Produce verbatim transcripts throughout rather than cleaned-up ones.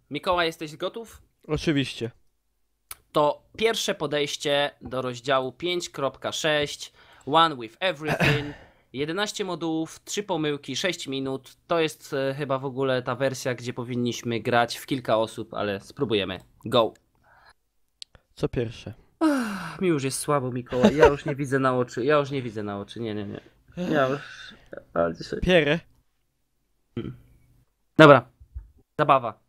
Mikołaj, jesteś gotów? Oczywiście. To pierwsze podejście do rozdziału pięć kropka sześć, One with Everything, jedenaście modułów, trzy pomyłki, sześć minut. To jest e, chyba w ogóle ta wersja, gdzie powinniśmy grać w kilka osób, ale spróbujemy. Go! Co pierwsze? Ach, mi już jest słabo, Mikołaj, ja już nie widzę na oczy, ja już nie widzę na oczy, nie, nie, nie. Ja już... ale dzisiaj- Pierę. Dobra, zabawa.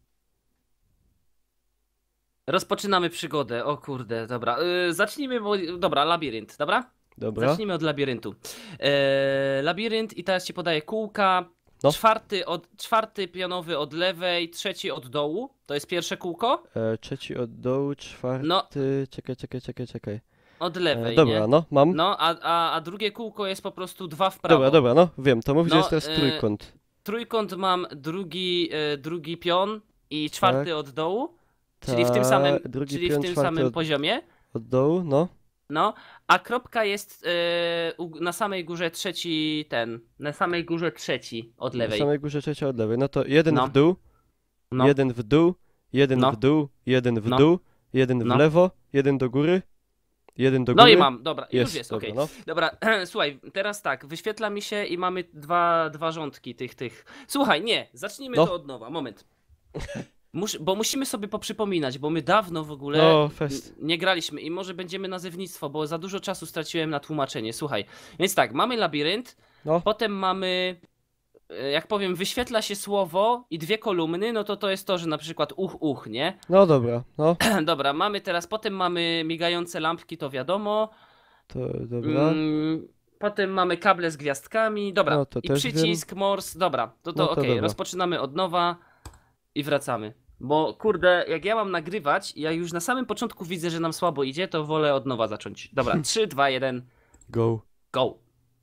Rozpoczynamy przygodę, o kurde, dobra. Yy, zacznijmy, bo... dobra, labirynt, dobra? Dobra. Zacznijmy od labiryntu. E, labirynt i teraz ci podaję kółka. No. Czwarty, od, czwarty pionowy od lewej, trzeci od dołu. To jest pierwsze kółko. E, trzeci od dołu, czwarty... No. Czekaj, czekaj, czekaj, czekaj. Od E, lewej, dobra, nie? no, mam. No, a, a, a drugie kółko jest po prostu dwa w prawo. Dobra, dobra, no, wiem, to mów, No, że jest teraz e, trójkąt. Trójkąt mam drugi, e, drugi pion i czwarty Tak. od dołu. Czyli w tym Ta, samym, drugi czyli pion, w tym czwarty samym od, poziomie. od dołu, no. No, a kropka jest e, u, na samej górze trzeci ten. Na samej górze trzeci od Na lewej. samej górze trzecia od lewej. No to jeden No. w dół, No. jeden w dół, jeden No. w dół, jeden w No. dół, jeden w No. lewo, jeden do góry, jeden do No góry. i mam, dobra, już Jest, jest, dobra, okej. no. Dobra, słuchaj, teraz tak, wyświetla mi się i mamy dwa, dwa rządki tych, tych. Słuchaj, nie, zacznijmy No. to od nowa, moment. Mus, bo musimy sobie poprzypominać, bo my dawno w ogóle No, fest. n- nie graliśmy i może będziemy nazewnictwo, bo za dużo czasu straciłem na tłumaczenie. Słuchaj, więc tak, mamy labirynt, No. potem mamy, e, jak powiem, wyświetla się słowo i dwie kolumny, no to to jest to, że na przykład uch, uch, nie? No dobra, no. Dobra, mamy teraz, potem mamy migające lampki, to wiadomo. To dobra. Mm, potem mamy kable z gwiazdkami. Dobra, No, to i też przycisk, morse. Dobra, to to No to okej. dobra. Rozpoczynamy od nowa i wracamy. Bo kurde, jak ja mam nagrywać, ja już na samym początku widzę, że nam słabo idzie, to wolę od nowa zacząć. Dobra, trzy, dwa, jeden, Go. go.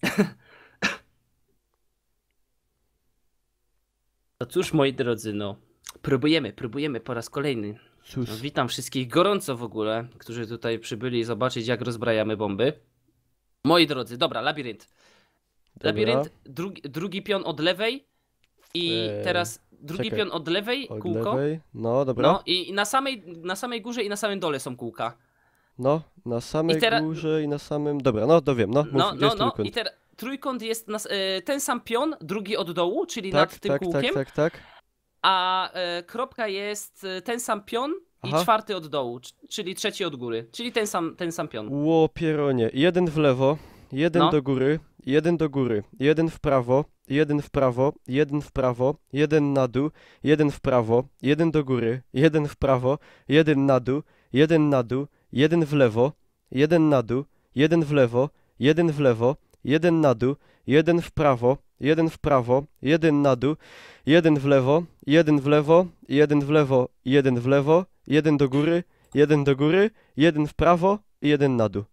No cóż, moi drodzy, no. Próbujemy, próbujemy po raz kolejny. Cóż. No, witam wszystkich gorąco w ogóle, którzy tutaj przybyli zobaczyć, jak rozbrajamy bomby. Moi drodzy, dobra, labirynt. Dobra. Labirynt, drugi, drugi pion od lewej i Eee, teraz drugi czekaj. pion od lewej, Od kółko. lewej. No, dobra. No i i na samej, na samej górze i na samym dole są kółka. No, na samej I teraz- górze i na samym... Dobra, no to wiem, no, mów, No, gdzie no, jest no trójkąt. i teraz trójkąt jest na, s- e, ten sam pion, drugi od dołu, czyli Tak, nad tym tak, kółkiem, tak, tak, tak. a e, kropka jest e, ten sam pion Aha. i czwarty od dołu, c- czyli trzeci od góry, czyli ten sam, ten sam pion. Ło, pieronie. Jeden w lewo, jeden No. do góry, jeden do góry, jeden w prawo, jeden w prawo, jeden w prawo, jeden na dół, jeden w prawo, jeden do góry, jeden w prawo, jeden na dół, jeden na dół, jeden w lewo, jeden na dół, jeden w lewo, jeden w lewo, jeden na dół, jeden w prawo, jeden w prawo, jeden na dół, jeden w lewo, jeden w lewo, jeden w lewo, jeden w lewo, jeden do góry, jeden do góry, jeden w prawo i jeden na dół.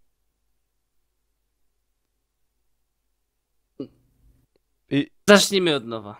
I Zacznijmy od nowa.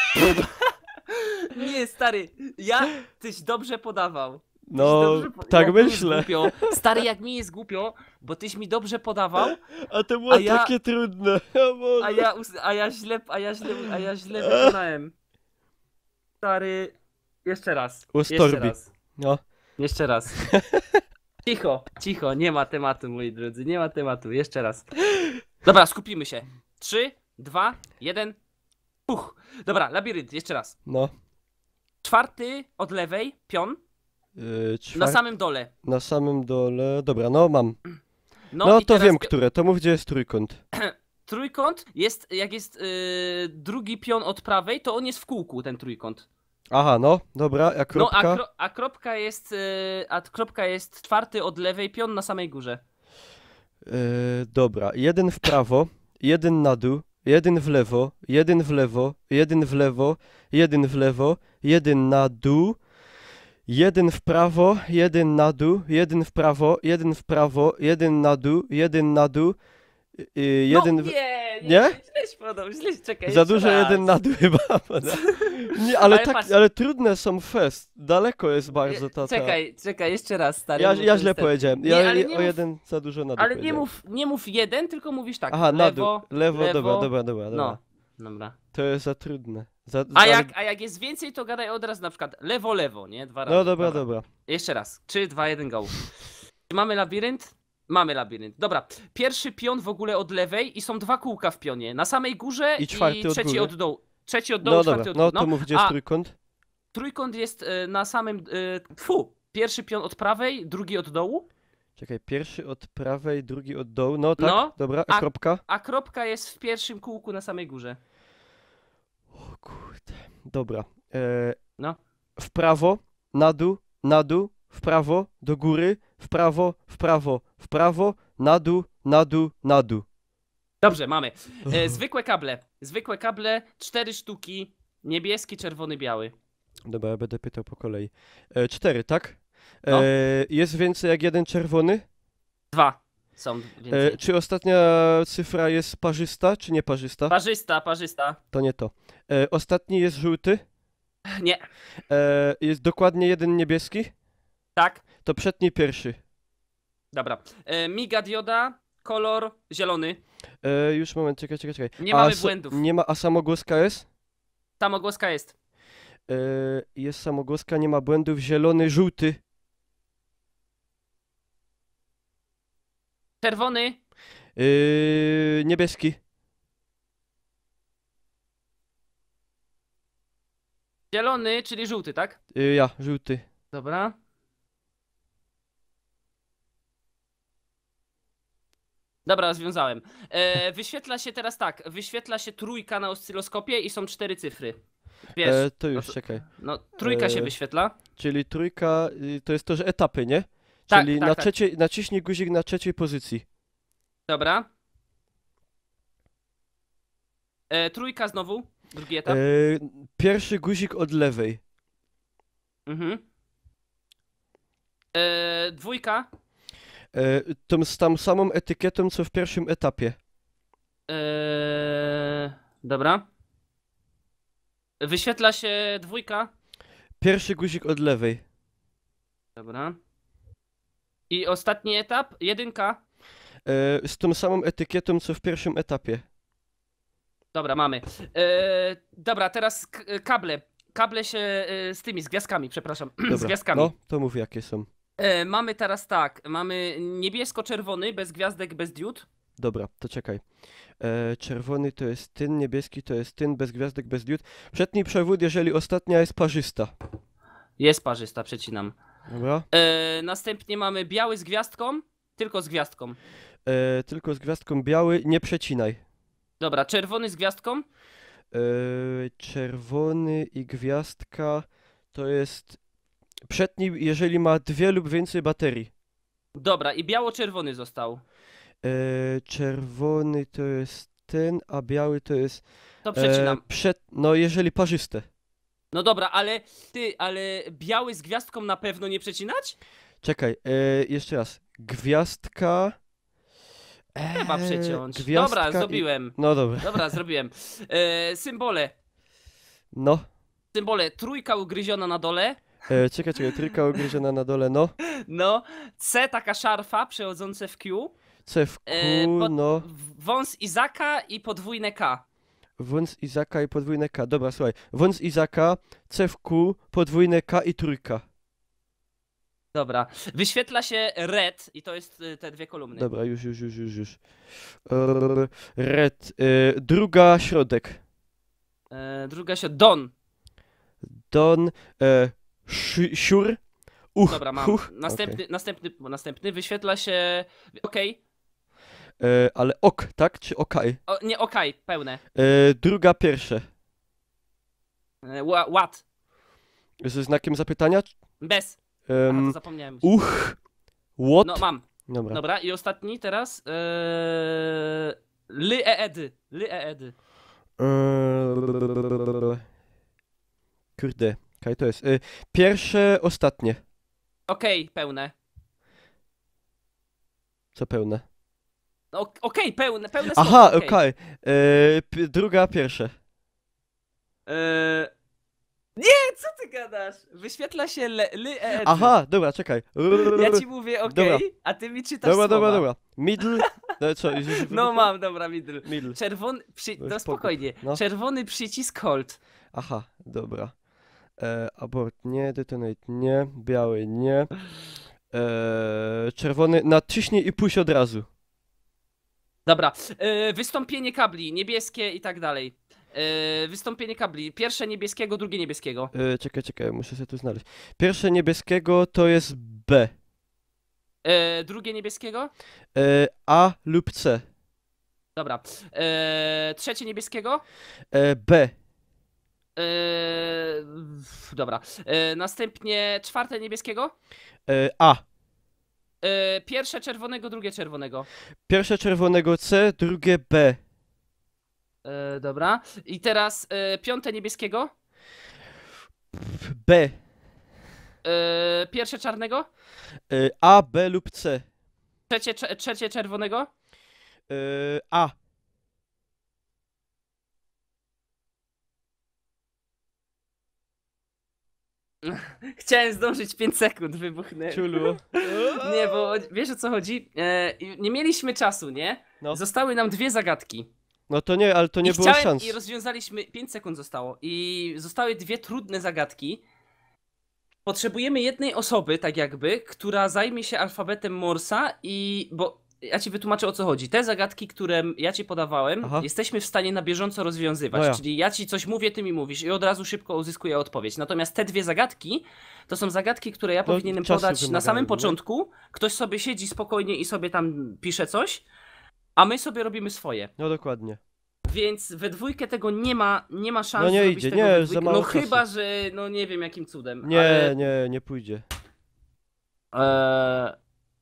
Nie, stary, ja tyś dobrze podawał. Tyś no, dobrze po- tak jak mi jest myślę. Głupio. Stary, jak mi jest głupio, bo tyś mi dobrze podawał, A to było A ja- takie trudne. O Boże. a ja, us- a ja źle, a ja źle, a ja źle wykonałem. Stary, jeszcze raz. U Jeszcze Storbi. raz. No, Jeszcze raz. Cicho, cicho, nie ma tematu, moi drodzy, nie ma tematu. Jeszcze raz. Dobra, skupimy się. Trzy, dwa, jeden. Puch. Dobra, labirynt, jeszcze raz. no. Czwarty od lewej, pion, Yy, na czwar- samym dole. na samym dole. Dobra, no mam. No, No i to teraz wiem, pi- które. To mów, gdzie jest trójkąt. Trójkąt jest, jak jest yy, drugi pion od prawej, to on jest w kółku, ten trójkąt. Aha, no, dobra, a No, kropka? a, kro, a kropka jest, yy, a kropka jest czwarty od lewej, pion na samej górze. Yy, dobra, jeden w prawo, jeden na dół, jeden w lewo, jeden w lewo, jeden w lewo, jeden w lewo, jeden na dół, jeden w prawo, jeden na dół, jeden w prawo, jeden w prawo, jeden na dół, jeden na dół, yy, jeden no, w... nie, nie, Nie? źle się podał, źle, czekaj, Za jeszcze dużo raz. jeden na dół chyba. pada. Nie, ale, Ale tak, patrz- ale trudne są fest. Daleko jest bardzo ta... ta... Czekaj, czekaj, jeszcze raz, stary. Ja, bo ja to źle jest ten- powiedziałem. Nie, Ja ale nie o mów- jeden za dużo na dół Ale nie powiedziałem. mów, nie mów jeden, tylko mówisz tak. Aha, na dół. lewo, Lewo, lewo, dobra, dobra, dobra, dobra. No, dobra. To jest za trudne. Za, A ale- jak, a jak jest więcej, to gadaj od razu na przykład lewo, lewo, nie? Dwa razy. No dobra, dobra. Jeszcze raz. trzy, dwa, jeden, go. Czy mamy labirynt? Mamy labirynt. Dobra. Pierwszy pion w ogóle od lewej i są dwa kółka w pionie. Na samej górze I czwarty od trzeci góry. od dołu. Trzeci od dołu, No czwarty dobra, od no góry. to mów, gdzie jest A trójkąt? trójkąt jest y, na samym... Y, fu. Pierwszy pion od prawej, drugi od dołu, Czekaj, pierwszy od prawej, drugi od dołu. No tak, No, dobra, a a- kropka? a kropka jest w pierwszym kółku na samej górze. O kurde. Dobra. E, No. W prawo, na dół, na dół, w prawo, do góry, w prawo, w prawo, w prawo, na dół, na dół, na dół. Dobrze, mamy. E, zwykłe kable. Zwykłe kable, cztery sztuki. Niebieski, czerwony, biały. Dobra, ja będę pytał po kolei. E, cztery, tak? E, No. Jest więcej jak jeden czerwony? Dwa są więcej. E, czy ostatnia cyfra jest parzysta, czy nie parzysta? Parzysta, parzysta. To nie to. E, ostatni jest żółty? Nie. E, jest dokładnie jeden niebieski? Tak. To przedni pierwszy. Dobra. E, miga dioda, kolor zielony. E, już moment, czekaj, czekaj, czekaj. Nie A mamy so- błędów. Nie ma, a samogłoska jest? Samogłoska jest. E, jest samogłoska, nie ma błędów. Zielony, żółty. Czerwony, E, niebieski. zielony, czyli żółty, tak? E, ja, żółty. Dobra. Dobra, rozwiązałem. E, wyświetla się teraz tak. Wyświetla się trójka na oscyloskopie i są cztery cyfry. Wiesz, E, to no już, to- czekaj. no trójka się e, wyświetla. Czyli trójka, y, to jest to, że etapy, nie? Tak, Czyli tak, na tak. trzeciej, naciśnij guzik na trzeciej pozycji. Dobra. E, trójka znowu. Drugi etap. E, pierwszy guzik od lewej. Mhm. E, dwójka. E, tą z tą samą etykietą, co w pierwszym etapie. E, dobra. Wyświetla się dwójka. Pierwszy guzik od lewej. Dobra. I ostatni etap. Jedynka. E, z tą samą etykietą, co w pierwszym etapie. Dobra, mamy. E, dobra, teraz k- kable. Kable się e, z tymi, z gwiazdkami, przepraszam. z Dobra, gwiazdkami. no, to mów jakie są. E, mamy teraz tak. Mamy niebiesko-czerwony, bez gwiazdek, bez diod. Dobra, to czekaj. E, czerwony to jest tyn, niebieski to jest tyn, bez gwiazdek, bez diod. Przedni przewód, jeżeli ostatnia jest parzysta. Jest parzysta, przecinam. Dobra. E, następnie mamy biały z gwiazdką, tylko z gwiazdką. E, tylko z gwiazdką biały, nie przecinaj. Dobra, czerwony z gwiazdką. E, czerwony i gwiazdka to jest przedni, jeżeli ma dwie lub więcej baterii. Dobra, i biało-czerwony został. E, czerwony to jest ten, a biały to jest To e, przecinam. przed, no jeżeli parzyste. No dobra, ale ty, ale biały z gwiazdką na pewno nie przecinać? Czekaj, e, jeszcze raz. Gwiazdka. Trzeba e, przeciąć. gwiazdka Dobra, i- zrobiłem. No dobra. Dobra, zrobiłem. E, symbole. No. Symbole. Trójka ugryziona na dole. E, czekaj, czekaj, trójka ugryziona na dole, no. No. C taka szarfa przechodzące w Q. C w Q, E, pod- no. Wąs Izaka i podwójne K. Wąs Izaka i podwójne K. Dobra, słuchaj. Wąs Izaka, C w Q, podwójne K i trójka. Dobra. Wyświetla się red i to jest y, te dwie kolumny. Dobra, już, już, już, już, już. E, red. E, druga środek. E, druga się Don. Don. E, szy, siur. Uch, Dobra, mam. huch. Następny, następny, następny wyświetla się. Okej. E, ale ok, tak? Czy okaj? O, nie, okej, pełne. E, druga pierwsze. E, ła- Ład. Ze znakiem zapytania? Bez. Aha, to Um, zapomniałem. uch. What? No mam. Dobra. Dobra, i ostatni teraz. Eee... Ly e edy. Ly e edy. Eee, Kurde, kaj to jest? E, pierwsze, ostatnie. Okej, pełne. Co pełne? No, ok- okej, pełne, pełne słowo, Aha, okej. okej. E, pi- druga, pierwsze. Eee... Co ty gadasz? Wyświetla się le, ly, e, e, Aha, dobra, czekaj. Ja ci mówię okej, Dobra. a ty mi czytasz Dobra, dobra, słowa. dobra. Middle. No, co, już już No wybuchło? mam, dobra, middle. Middle. Czerwony, przy... Weź no spokój. spokojnie. No. Czerwony przycisk hold. Aha, dobra. E, abort nie, detonate nie, biały nie. E, czerwony, naciśnij i puść od razu. Dobra, yy, wystąpienie kabli, niebieskie i tak dalej. Yy, wystąpienie kabli, pierwsze niebieskiego, drugie niebieskiego. E, czekaj, czekaj, muszę sobie tu znaleźć. Pierwsze niebieskiego to jest B. Yy, drugie niebieskiego? E, A lub C. Dobra. Yy, trzecie niebieskiego? E, B. Yy, dobra. Yy, następnie czwarte niebieskiego? E, A. Yy, pierwsze czerwonego, drugie czerwonego. Pierwsze czerwonego C, drugie B. Yy, dobra. I teraz yy, piąte niebieskiego? B. Yy, pierwsze czarnego? E, A, B lub C. Trzecie, cze- trzecie czerwonego? E, A. Chciałem zdążyć pięć sekund, wybuchnę. Ciulu. Nie, bo wiesz o co chodzi? E, nie mieliśmy czasu, nie? No. Zostały nam dwie zagadki. No to nie, ale to nie I było chciałem, szans. I rozwiązaliśmy, pięć sekund zostało. I zostały dwie trudne zagadki. Potrzebujemy jednej osoby, tak jakby, która zajmie się alfabetem Morsa i... bo ja ci wytłumaczę o co chodzi. Te zagadki, które ja ci podawałem, Aha. jesteśmy w stanie na bieżąco rozwiązywać. No ja. Czyli ja ci coś mówię, ty mi mówisz i od razu szybko uzyskuję odpowiedź. Natomiast te dwie zagadki, to są zagadki, które ja No, powinienem czasu podać na wymagają, samym nie? początku. Ktoś sobie siedzi spokojnie i sobie tam pisze coś, a my sobie robimy swoje. No dokładnie. Więc we dwójkę tego nie ma, nie ma szans No nie zrobić idzie, tego nie, we za dwójkę. mało No czasu. chyba, że no nie wiem jakim cudem. Nie, ale... nie, nie pójdzie. Eee...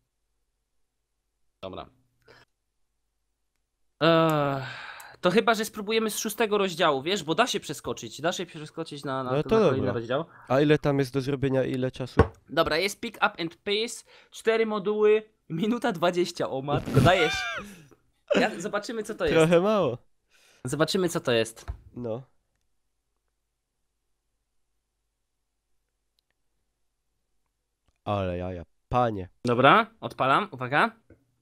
Dobra. Eee... To chyba, że spróbujemy z szóstego rozdziału, wiesz, bo da się przeskoczyć, da się przeskoczyć na, na, No na to kolejny dobra. rozdział. A ile tam jest do zrobienia, ile czasu? Dobra, jest pick up and pace, cztery moduły, minuta dwadzieścia, o matko, dajesz. Ja, zobaczymy co to jest. Trochę mało. Zobaczymy co to jest. No. Ale jaja, panie. Dobra, odpalam, uwaga.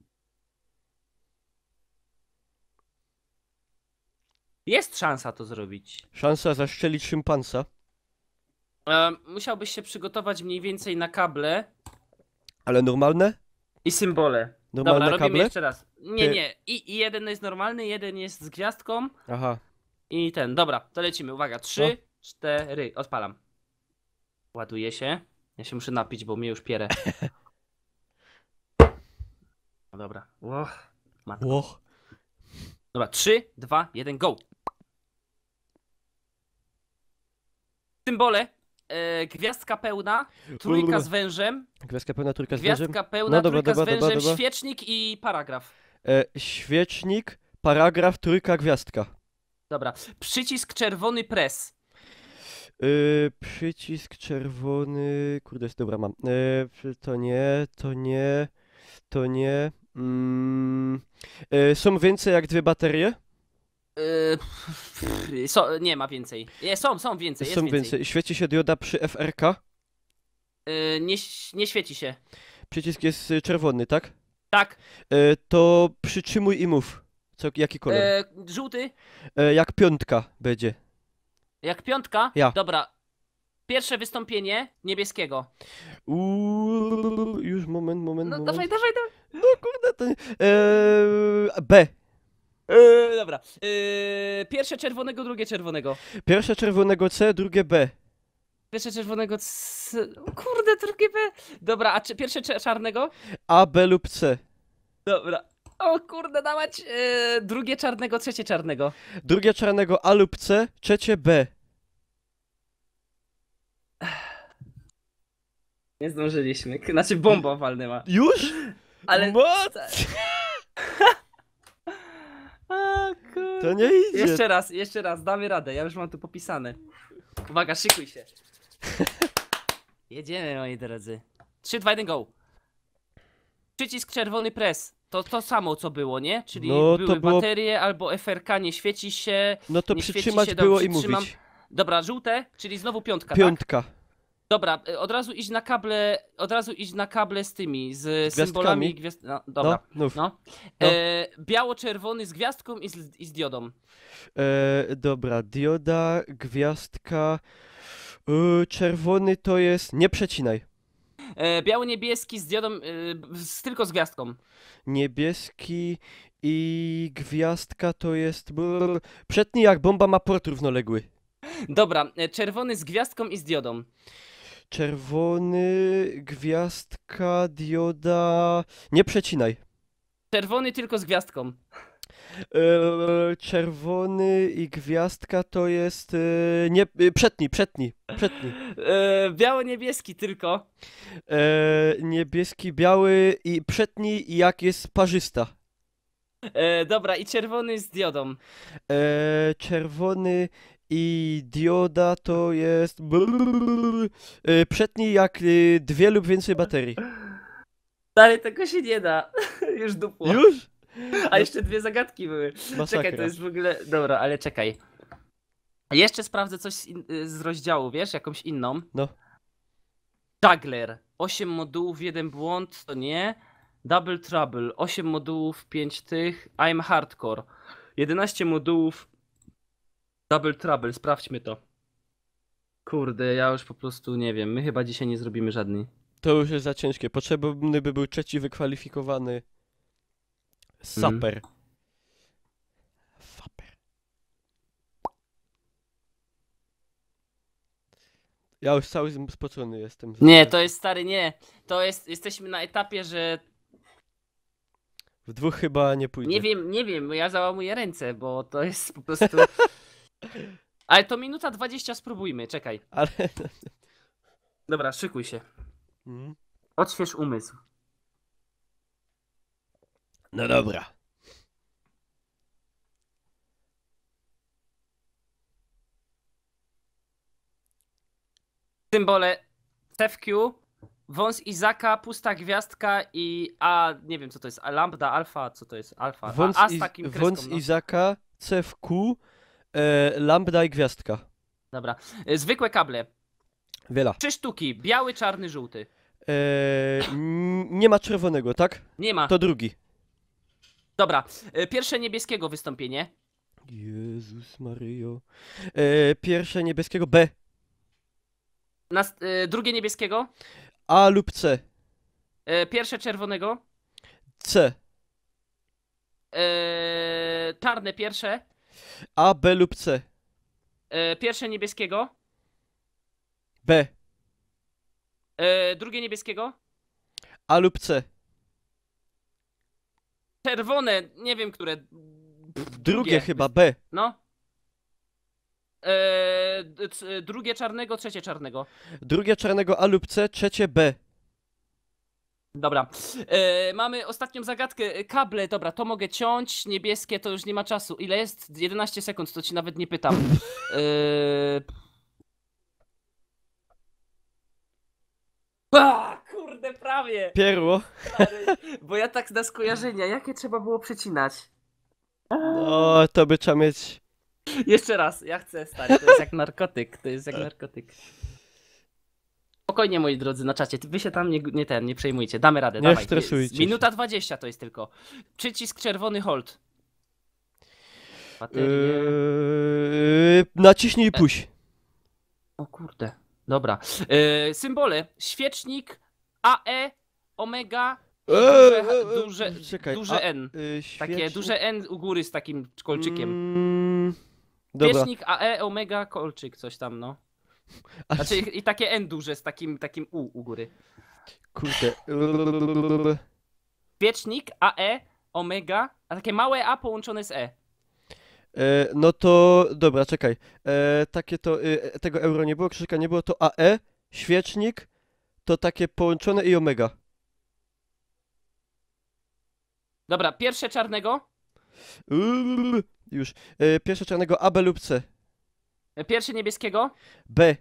Jest szansa to zrobić. Szansa zaszczelić szympansa. Ehm, musiałbyś się przygotować mniej więcej na kable Ale normalne? i symbole. Normalne Dobra, robimy kable? jeszcze raz. Nie, Ty- nie. I, I jeden jest normalny, jeden jest z gwiazdką Aha. i ten. Dobra, to lecimy. Uwaga, trzy, No. cztery. Odpalam. Ładuje się. Ja się muszę napić, bo mnie już pierę. No dobra. Och, matko. Łoch. Dobra, trzy, dwa, jeden, go. Symbole. E, gwiazdka pełna, trójka z wężem, Gwiazdka pełna, trójka z wężem. gwiazdka pełna, No dobra, trójka dobra, z dobra, wężem, dobra. świecznik i paragraf. E, świecznik, paragraf, trójka, gwiazdka. Dobra, przycisk czerwony press. Yy, przycisk czerwony. Kurde, dobra, mam. Yy, to nie, to nie, to nie. Mm, yy, są więcej jak dwie baterie? Yy, so, nie ma więcej. Nie, są, są więcej, jest są więcej. więcej. Świeci się dioda przy F R K? Yy, nie, ś- nie świeci się. Przycisk jest y, czerwony, tak? Tak. Yy, to przytrzymuj i mów. Co, jaki kolor? Yy, żółty, Yy, jak piątka będzie. jak piątka. Ja. Dobra. Pierwsze wystąpienie niebieskiego. Uuu, już moment, moment, No moment. dawaj, dawaj, dawaj. No kurde, to nie. Yy, B. Yy, dobra. Yy, pierwsze czerwonego, drugie czerwonego. Pierwsze czerwonego C, drugie B. Pierwsze czerwonego. C... o Kurde, drugie B. Dobra, a czy pierwsze cze- czarnego? A, B lub C. Dobra. O kurde, dawać. Yy, drugie czarnego, trzecie czarnego. Drugie czarnego A lub C, trzecie B. Nie zdążyliśmy. Znaczy bomba walnęła. Już? Ale. Mat! A, kurde. To nie idzie. Jeszcze raz, jeszcze raz, damy radę, ja już mam tu popisane. Uwaga, szykuj się. Jedziemy, moi drodzy. trzy, dwa, jeden, go. Przycisk czerwony press. To to samo, co było, nie? Czyli No, to były było- baterie albo F R K, nie świeci się. No to nie świeci przytrzymać się, dam było i przytrzymam. mówić. Dobra, żółte, czyli znowu piątka, tak? Piątka. Dobra, y, od razu iść na kable, od razu iść na kable z tymi, z gwiazdkami? symbolami i gwiazd... No, dobra, No, mów. no. No. E, biało-czerwony z gwiazdką i z, i z diodą. E, dobra, dioda, gwiazdka. E, czerwony to jest. Nie przecinaj. E, biało-niebieski z diodą, y, z, tylko z gwiazdką. Niebieski i gwiazdka to jest. Brrr. Przetnij jak bomba ma port równoległy. Dobra, e, czerwony z gwiazdką i z diodą. Czerwony, gwiazdka, dioda. Nie przecinaj. Czerwony tylko z gwiazdką. E, czerwony i gwiazdka to jest. E, nie. E, przetnij, przetnij, przetnij. E, biało-niebieski tylko. E, niebieski, biały i przetnij jak jest parzysta. E, dobra, i czerwony z diodą. E, czerwony i dioda to jest. Brrr, e, przetnij jak e, dwie lub więcej baterii. Dalej tego się nie da. Już dupło. Już? A jeszcze dwie zagadki były. Masakra. Czekaj, to jest w ogóle... Dobra, ale czekaj. Jeszcze sprawdzę coś z, in... z rozdziału, wiesz? Jakąś inną. No. Juggler. osiem modułów, jeden błąd, to nie. Double Trouble. osiem modułów, pięć tych. I'm Hardcore. jedenaście modułów. Double Trouble. Sprawdźmy to. Kurde, ja już po prostu nie wiem. My chyba dzisiaj nie zrobimy żadnej. To już jest za ciężkie. Potrzebny by był trzeci wykwalifikowany. Saper. Saper. Ja już cały spocony jestem. Nie, to jest stary, nie. To jest, jesteśmy na etapie, że W dwóch chyba nie pójdzie. nie wiem, nie wiem, ja załamuję ręce, bo to jest po prostu... Ale to minuta dwadzieścia, spróbujmy, czekaj. Ale. Dobra, szykuj się. Mhm. Odśwież umysł. No dobra. Symbole T F Q, wąs Izaka, pusta gwiazdka i A, nie wiem co to jest, a lambda, alfa, co to jest, alfa, Wąs, a, a z iz, takim kreską, wąs no. Izaka, C F Q, e, lambda i gwiazdka. Dobra, y, zwykłe kable, Wiela. trzy sztuki, biały, czarny, żółty. E, n- nie ma czerwonego, tak? Nie ma. To drugi. Dobra, y, pierwsze niebieskiego wystąpienie. Jezus Maryjo. E, pierwsze niebieskiego B. Nas, y, drugie niebieskiego. A lub C. Y, pierwsze czerwonego. C. Y, czarne pierwsze. A, B lub C. Y, pierwsze niebieskiego. B. Y, drugie niebieskiego. A lub C. Czerwone, nie wiem które. Drugie, Drugie. chyba B. No. Eee, d- c- drugie czarnego, trzecie czarnego. Drugie czarnego A lub C, trzecie B. Dobra. Eee, mamy ostatnią zagadkę. E, Kable, dobra, to mogę ciąć. Niebieskie to już nie ma czasu. Ile jest? jedenaście sekund, to ci nawet nie pytam. Eee... A, kurde, prawie. Pierło. Stary, bo ja tak na skojarzenia, jakie trzeba było przecinać? No, to by trzeba mieć. Jeszcze raz, ja chcę, stary, to jest jak narkotyk, to jest jak narkotyk. Spokojnie, moi drodzy, na czacie, wy się tam nie, nie ten, nie przejmujcie, damy radę, Nie dawaj. stresujcie się. Minuta dwadzieścia to jest tylko. Przycisk czerwony hold. Baterie. Yy, naciśnij i puść. O kurde, dobra. Yy, symbole, świecznik, A E, omega, i duże, Eee, duże, czekaj, duże a- N. Yy, Takie świecznik- duże N u góry z takim kolczykiem. Mm, dobra. Świecznik, A E, omega, kolczyk, coś tam, no. A, Znaczy i takie N duże z takim, takim U u góry. kurde. Świecznik, A E, omega, a takie małe A połączone z E. E, no to, dobra, czekaj. E, takie to, e, tego euro nie było, krzyżyka nie było, to A E, świecznik, to takie połączone i omega. Dobra, pierwsze czarnego, Uuu, już. E, pierwsze czarnego A, B lub C. pierwsze niebieskiego, B.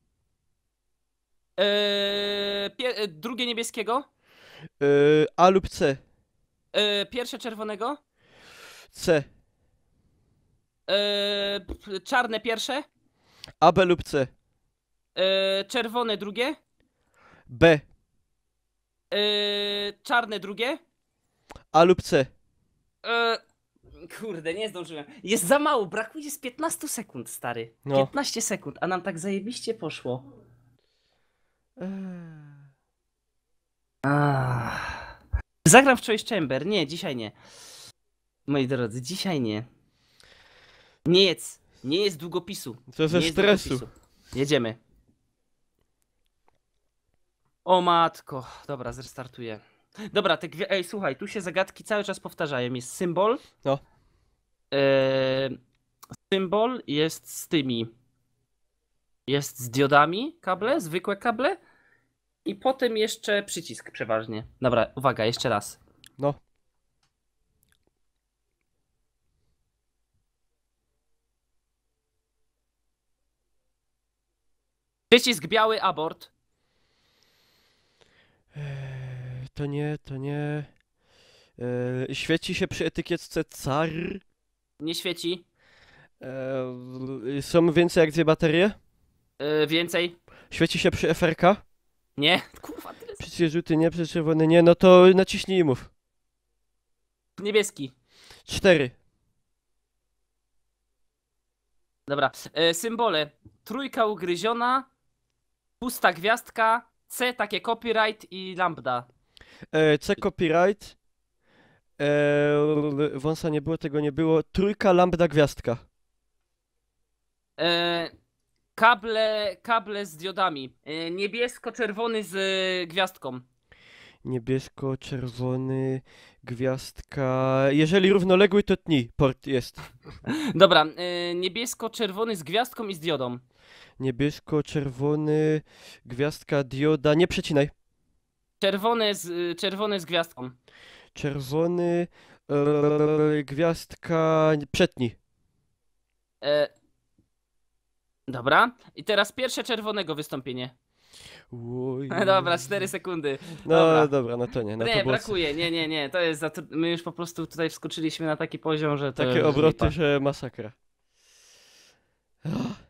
yy, pie, e, drugie niebieskiego, E, A lub C. yy, pierwsze czerwonego, C. yy, p- czarne pierwsze, A, B lub C. E, czerwone drugie. B. E, czarne drugie. A lub C. E, kurde, nie zdążyłem. Jest za mało, brakuje z piętnastu sekund, stary. No. piętnaście sekund, a nam tak zajebiście poszło. Eee. Ah. Zagram w Choice Chamber. Nie, dzisiaj nie. Moi drodzy, dzisiaj nie. Nie jedz. Nie jest długopisu. Co ze Nie jest stresu. długopisu. Jedziemy. O matko. Dobra, zrestartuję. Dobra, te gwie... Ej, słuchaj, tu się zagadki cały czas powtarzają. Jest symbol. No. Eee, symbol jest z tymi. Jest z diodami kable, zwykłe kable. I potem jeszcze przycisk przeważnie. Dobra, uwaga, jeszcze raz. No. Przycisk biały, abort. Eee, to nie, to nie. Eee, świeci się przy etykietce car. Nie świeci. Eee, są więcej jak dwie baterie. Yy, więcej. Świeci się przy F R K. Nie. Kurwa, tyle. Przy żółty nie, przy czerwony nie. No to naciśnij i mów. Niebieski. Cztery. Dobra. Yy, symbole. Trójka ugryziona. Pusta gwiazdka. C takie copyright i lambda. Eee, C copyright. Eee, wąsa nie było, tego nie było. Trójka, lambda, gwiazdka. Yy, kable, kable z diodami. Yy, niebiesko-czerwony z y, gwiazdką. Niebiesko-czerwony, gwiazdka. Jeżeli równoległy, to tni. Port jest. Dobra. Yy, niebiesko-czerwony z gwiazdką i z diodą. Niebiesko-czerwony, gwiazdka, dioda. Nie przecinaj. Czerwony z, y, czerwony z gwiazdką. Czerwony, eee, gwiazdka, przetnij. Yy, dobra. I teraz pierwsze czerwonego wystąpienie. Oj. Dobra, cztery sekundy. No dobra. dobra, no to nie. No nie, to było brakuje, nie, nie, nie, to jest za tr- my już po prostu tutaj wskoczyliśmy na taki poziom, że to takie już obroty, lipa. że masakra.